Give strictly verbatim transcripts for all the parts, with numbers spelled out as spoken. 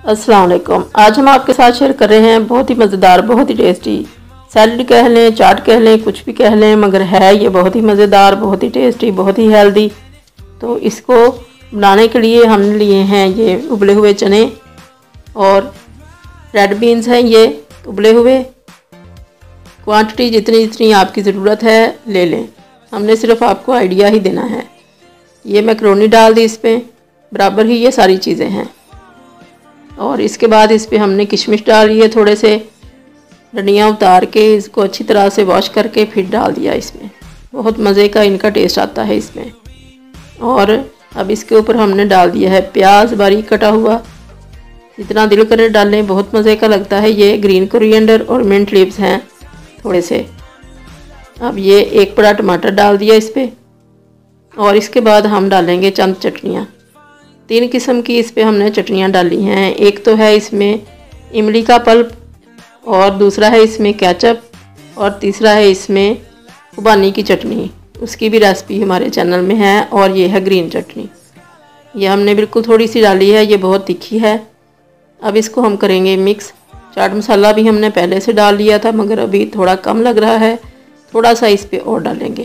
अस्सलाम वालेकुम। आज हम आपके साथ शेयर कर रहे हैं बहुत ही मज़ेदार, बहुत ही टेस्टी सैलड कह लें, चाट कह लें, कुछ भी कह लें, मगर है ये बहुत ही मज़ेदार, बहुत ही टेस्टी, बहुत ही हेल्दी। तो इसको बनाने के लिए हमने लिए हैं ये उबले हुए चने और रेड बीन्स हैं ये उबले हुए। क्वांटिटी जितनी जितनी आपकी ज़रूरत है ले लें, हमने सिर्फ आपको आइडिया ही देना है। ये मैक्रोनी डाल दी, इस पर बराबर ही ये सारी चीज़ें हैं। और इसके बाद इस पर हमने किशमिश डाल लिए, थोड़े से डंडियाँ उतार के इसको अच्छी तरह से वॉश करके फिर डाल दिया इसमें। बहुत मज़े का इनका टेस्ट आता है इसमें। और अब इसके ऊपर हमने डाल दिया है प्याज बारीक कटा हुआ, जितना दिल करे डालें, बहुत मज़े का लगता है। ये ग्रीन कोरिएंडर और मिंट लीव्स हैं थोड़े से। अब ये एक बड़ा टमाटर डाल दिया इस पर। और इसके बाद हम डालेंगे चंद चटनियाँ। तीन किस्म की इस पे हमने चटनियाँ डाली हैं। एक तो है इसमें इमली का पल्प, और दूसरा है इसमें केचप, और तीसरा है इसमें खुबानी की चटनी। उसकी भी रेसिपी हमारे चैनल में है। और ये है ग्रीन चटनी, ये हमने बिल्कुल थोड़ी सी डाली है, ये बहुत तीखी है। अब इसको हम करेंगे मिक्स। चाट मसाला भी हमने पहले से डाल लिया था, मगर अभी थोड़ा कम लग रहा है, थोड़ा सा इस पर और डालेंगे।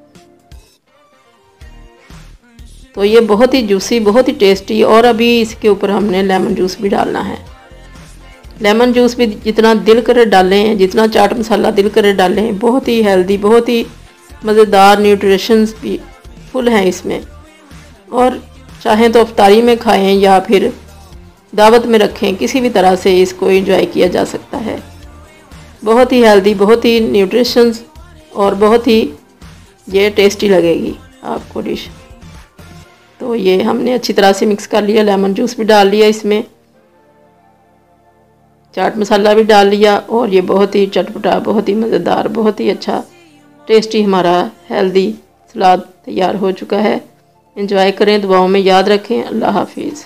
तो ये बहुत ही जूसी, बहुत ही टेस्टी। और अभी इसके ऊपर हमने लेमन जूस भी डालना है। लेमन जूस भी जितना दिल करे डालें, जितना चाट मसाला दिल करे डालें। बहुत ही हेल्दी, बहुत ही मज़ेदार, न्यूट्रिशंस भी फुल हैं इसमें। और चाहें तो अफ्तारी में खाएं या फिर दावत में रखें, किसी भी तरह से इसको एंजॉय किया जा सकता है। बहुत ही हेल्दी, बहुत ही न्यूट्रिशंस और बहुत ही ये टेस्टी लगेगी आपको डिश। तो ये हमने अच्छी तरह से मिक्स कर लिया, लेमन जूस भी डाल लिया इसमें, चाट मसाला भी डाल लिया। और ये बहुत ही चटपटा, बहुत ही मज़ेदार, बहुत ही अच्छा टेस्टी हमारा हेल्दी सलाद तैयार हो चुका है। एंजॉय करें, दुआओं में याद रखें। अल्लाह हाफिज़।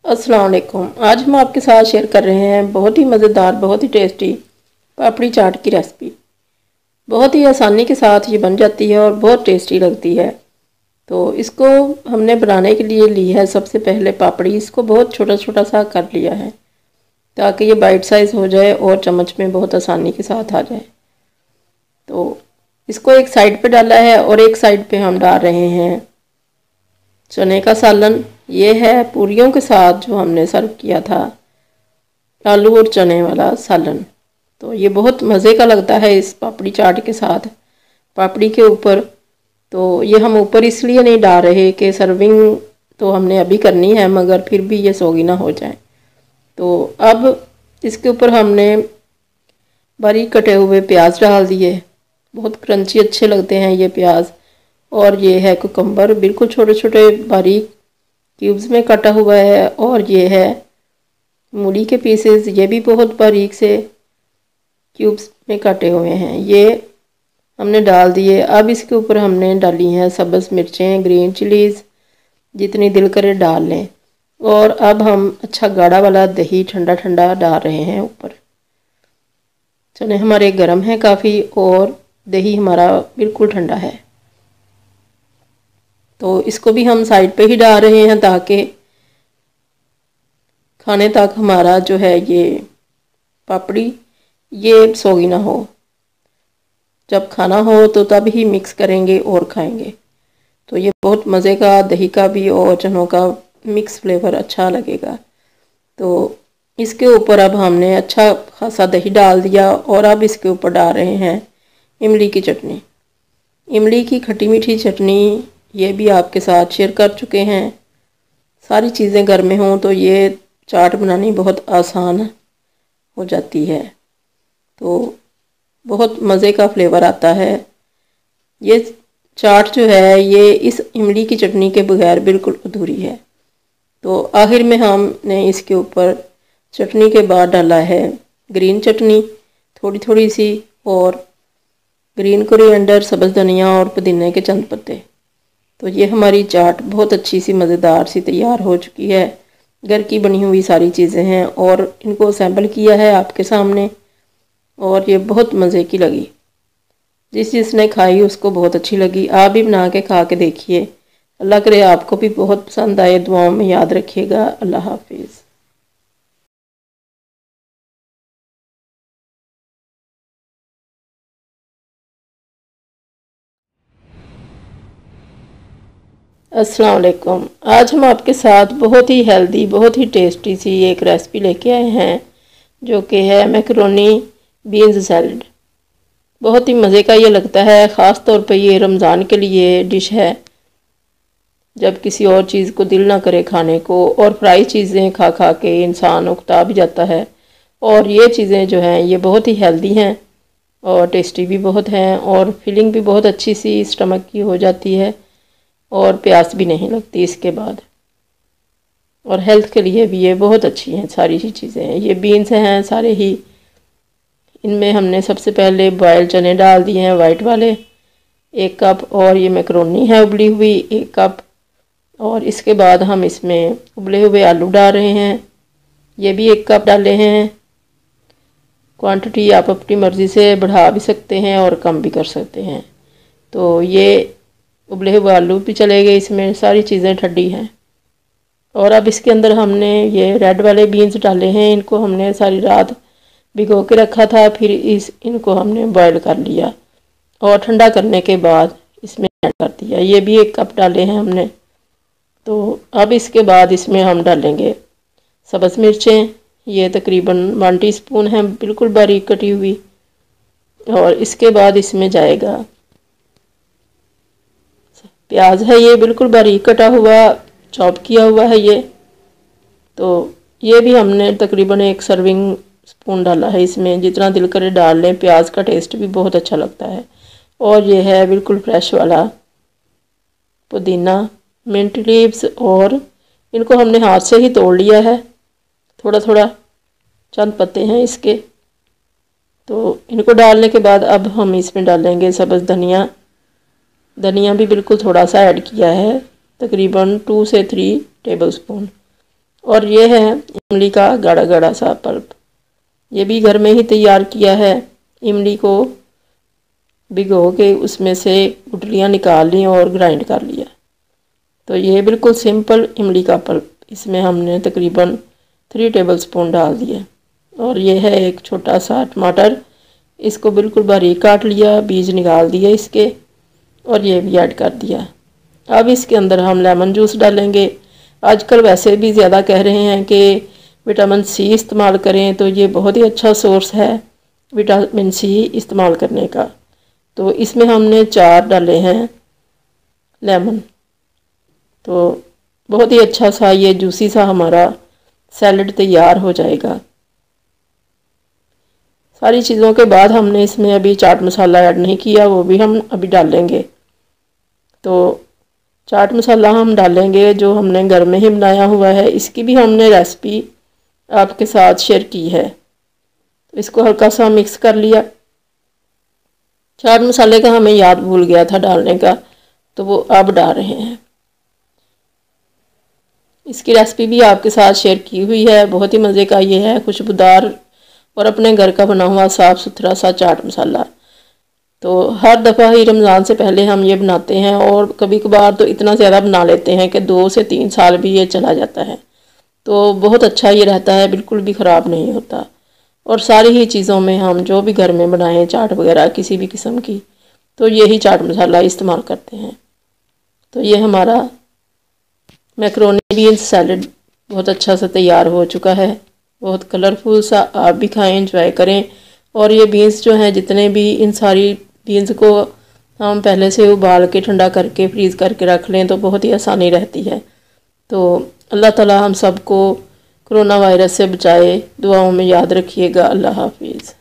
अस्सलाम वालेकुम। आज हम आपके साथ शेयर कर रहे हैं बहुत ही मज़ेदार, बहुत ही टेस्टी पापड़ी चाट की रेसिपी। बहुत ही आसानी के साथ ये बन जाती है और बहुत टेस्टी लगती है। तो इसको हमने बनाने के लिए ली है सबसे पहले पापड़ी। इसको बहुत छोटा छोटा सा कर लिया है ताकि ये बाइट साइज़ हो जाए और चम्मच में बहुत आसानी के साथ आ जाए। तो इसको एक साइड पे डाला है और एक साइड पे हम डाल रहे हैं चने का सालन। ये है पूरियों के साथ जो हमने सर्व किया था, आलू और चने वाला सालन। तो ये बहुत मज़े का लगता है इस पापड़ी चाट के साथ, पापड़ी के ऊपर। तो ये हम ऊपर इसलिए नहीं डाल रहे कि सर्विंग तो हमने अभी करनी है मगर फिर भी ये सोगी ना हो जाए। तो अब इसके ऊपर हमने बारीक कटे हुए प्याज डाल दिए। बहुत क्रंची अच्छे लगते हैं ये प्याज। और ये है कुकम्बर, बिल्कुल छोटे छोटे बारीक क्यूब्स में कटा हुआ है। और ये है मूली के पीसेस, ये भी बहुत बारीक से क्यूब्स में काटे हुए हैं, ये हमने डाल दिए। अब इसके ऊपर हमने डाली हैं सब्ज़ मिर्चें, ग्रीन चिलीज़, जितनी दिल करे डाल लें। और अब हम अच्छा गाढ़ा वाला दही ठंडा ठंडा डाल रहे हैं ऊपर। चने हमारे गर्म हैं काफ़ी और दही हमारा बिल्कुल ठंडा है। तो इसको भी हम साइड पे ही डाल रहे हैं ताकि खाने तक हमारा जो है ये पापड़ी ये सोगी ना हो। जब खाना हो तो तब ही मिक्स करेंगे और खाएंगे। तो ये बहुत मज़े का दही का भी और चनों का मिक्स फ्लेवर अच्छा लगेगा। तो इसके ऊपर अब हमने अच्छा खासा दही डाल दिया और अब इसके ऊपर डाल रहे हैं इमली की चटनी। इमली की खट्टी मीठी चटनी ये भी आपके साथ शेयर कर चुके हैं। सारी चीज़ें घर में हों तो ये चाट बनानी बहुत आसान हो जाती है। तो बहुत मज़े का फ्लेवर आता है। ये चाट जो है ये इस इमली की चटनी के बगैर बिल्कुल अधूरी है। तो आखिर में हमने इसके ऊपर चटनी के बाद डाला है ग्रीन चटनी थोड़ी थोड़ी सी, और ग्रीन कोरिएंडर, सब्ज़ धनिया और पुदीने के चंद पत्ते। तो ये हमारी चाट बहुत अच्छी सी मज़ेदार सी तैयार हो चुकी है। घर की बनी हुई सारी चीज़ें हैं और इनको असेंबल किया है आपके सामने और ये बहुत मज़े की लगी। जिस जिसने खाई उसको बहुत अच्छी लगी। आप भी बना के खा के देखिए। अल्लाह करे आपको भी बहुत पसंद आए। दुआओं में याद रखिएगा। अल्लाह हाफिज़। अस्सलाम वालेकुम। आज हम आपके साथ बहुत ही हेल्दी, बहुत ही टेस्टी सी एक रेसिपी लेके आए हैं जो कि है मैकरोनी बीन्स सैलड। बहुत ही मज़े का ये लगता है। ख़ास तौर पे ये रमज़ान के लिए डिश है जब किसी और चीज़ को दिल ना करे खाने को, और फ्राई चीज़ें खा खा के इंसान उकता भी जाता है। और ये चीज़ें जो हैं ये बहुत ही हेल्दी हैं और टेस्टी भी बहुत हैं और फीलिंग भी बहुत अच्छी सी स्टमक की हो जाती है और प्यास भी नहीं लगती इसके बाद। और हेल्थ के लिए भी ये बहुत अच्छी हैं सारी ही चीज़ें हैं। ये बीन्स हैं सारे ही। इनमें हमने सबसे पहले बॉयल चने डाल दिए हैं वाइट वाले एक कप, और ये मैकरोनी है उबली हुई एक कप। और इसके बाद हम इसमें उबले हुए आलू डाल रहे हैं, ये भी एक कप डाले हैं। क्वांटिटी आप अपनी मर्ज़ी से बढ़ा भी सकते हैं और कम भी कर सकते हैं। तो ये उबले हुए आलू भी चले गए इसमें। सारी चीज़ें ठंडी हैं। और अब इसके अंदर हमने ये रेड वाले बीन्स डाले हैं। इनको हमने सारी रात भिगो के रखा था, फिर इस इनको हमने बॉयल कर लिया और ठंडा करने के बाद इसमें ऐड कर दिया। ये भी एक कप डाले हैं हमने। तो अब इसके बाद इसमें हम डालेंगे सब्ज़ मिर्चें, ये तकरीबन वन टीस्पून है बिल्कुल बारीक कटी हुई। और इसके बाद इसमें जाएगा प्याज है, ये बिल्कुल बारीक कटा हुआ चॉप किया हुआ है ये। तो ये भी हमने तकरीबन एक सर्विंग स्पून डाला है इसमें, जितना दिल करे डाल लें। प्याज का टेस्ट भी बहुत अच्छा लगता है। और ये है बिल्कुल फ्रेश वाला पुदीना, मिंट लीव्स, और इनको हमने हाथ से ही तोड़ लिया है थोड़ा थोड़ा, चंद पत्ते हैं इसके। तो इनको डालने के बाद अब हम इसमें डालेंगे सब्ज़ धनिया। धनिया भी बिल्कुल थोड़ा सा ऐड किया है, तकरीबन टू से थ्री टेबलस्पून। और ये है इमली का गाढ़ा गाढ़ा सा पल्प। ये भी घर में ही तैयार किया है। इमली को भिगो के उसमें से गुठलियाँ निकाल ली और ग्राइंड कर लिया। तो ये बिल्कुल सिंपल इमली का पल्प, इसमें हमने तकरीबन थ्री टेबल स्पून डाल दिए। और ये है एक छोटा सा टमाटर, इसको बिल्कुल बारीक काट लिया, बीज निकाल दिए इसके, और ये भी ऐड कर दिया। अब इसके अंदर हम लेमन जूस डालेंगे। आजकल वैसे भी ज़्यादा कह रहे हैं कि विटामिन सी इस्तेमाल करें, तो ये बहुत ही अच्छा सोर्स है विटामिन सी इस्तेमाल करने का। तो इसमें हमने चार डाले हैं लेमन। तो बहुत ही अच्छा सा ये जूसी सा हमारा सैलड तैयार हो जाएगा। सारी चीज़ों के बाद हमने इसमें अभी चाट मसाला ऐड नहीं किया, वो भी हम अभी डालेंगे। तो चाट मसाला हम डालेंगे जो हमने घर में ही बनाया हुआ है। इसकी भी हमने रेसिपी आपके साथ शेयर की है। तो इसको हल्का सा मिक्स कर लिया। चाट मसाले का हमें याद भूल गया था डालने का, तो वो अब डाल रहे हैं। इसकी रेसिपी भी आपके साथ शेयर की हुई है। बहुत ही मज़े का ये है, खुशबूदार और अपने घर का बना हुआ साफ़ सुथरा सा चाट मसाला। तो हर दफ़ा ही रमज़ान से पहले हम ये बनाते हैं, और कभी कभार तो इतना ज़्यादा बना लेते हैं कि दो से तीन साल भी ये चला जाता है। तो बहुत अच्छा ये रहता है, बिल्कुल भी ख़राब नहीं होता। और सारी ही चीज़ों में हम जो भी घर में बनाएं चाट वगैरह किसी भी किस्म की, तो यही चाट मसाला इस्तेमाल करते हैं। तो ये हमारा मैक्रोनी बीन्स सैलड बहुत अच्छा सा तैयार हो चुका है। बहुत कलरफुल सा, आप भी खाएं, एंजॉय करें। और ये बीन्स जो हैं, जितने भी इन सारी बीन्स को हम पहले से उबाल के ठंडा करके फ्रीज़ करके रख लें तो बहुत ही आसानी रहती है। तो अल्लाह ताला हम सबको कोरोना वायरस से बचाए, दुआओं में याद रखिएगा। अल्लाह हाफिज़।